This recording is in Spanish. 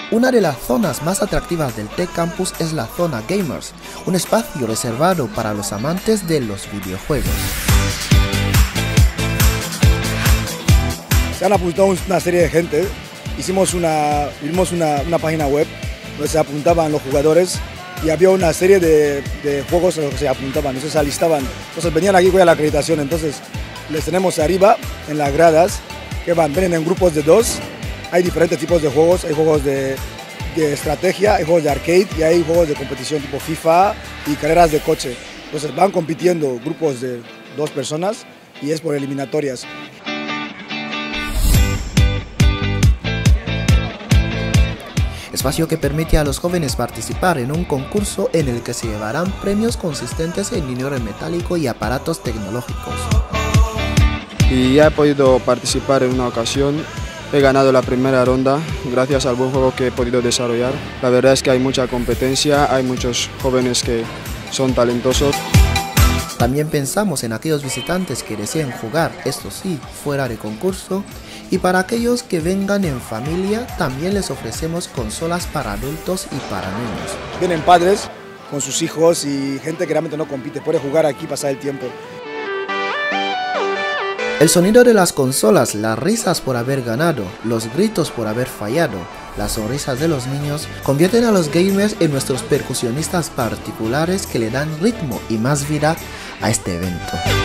Una de las zonas más atractivas del Tech Campus es la zona Gamers, un espacio reservado para los amantes de los videojuegos. Se han apuntado una serie de gente, vimos una página web donde se apuntaban los jugadores y había una serie de juegos en los que se apuntaban, entonces se alistaban, entonces venían aquí con la acreditación, entonces les tenemos arriba en las gradas que vienen en grupos de 2. Hay diferentes tipos de juegos, hay juegos de estrategia, hay juegos de arcade y hay juegos de competición tipo FIFA y carreras de coche. Entonces van compitiendo grupos de 2 personas y es por eliminatorias. Espacio que permite a los jóvenes participar en un concurso en el que se llevarán premios consistentes en dinero en metálico y aparatos tecnológicos. Y ya he podido participar en una ocasión. He ganado la primera ronda gracias al buen juego que he podido desarrollar. La verdad es que hay mucha competencia, hay muchos jóvenes que son talentosos. También pensamos en aquellos visitantes que deseen jugar, esto sí, fuera de concurso, y para aquellos que vengan en familia también les ofrecemos consolas para adultos y para niños. Vienen padres con sus hijos y gente que realmente no compite, puede jugar aquí y pasar el tiempo. El sonido de las consolas, las risas por haber ganado, los gritos por haber fallado, las sonrisas de los niños convierten a los gamers en nuestros percusionistas particulares que le dan ritmo y más vida a este evento.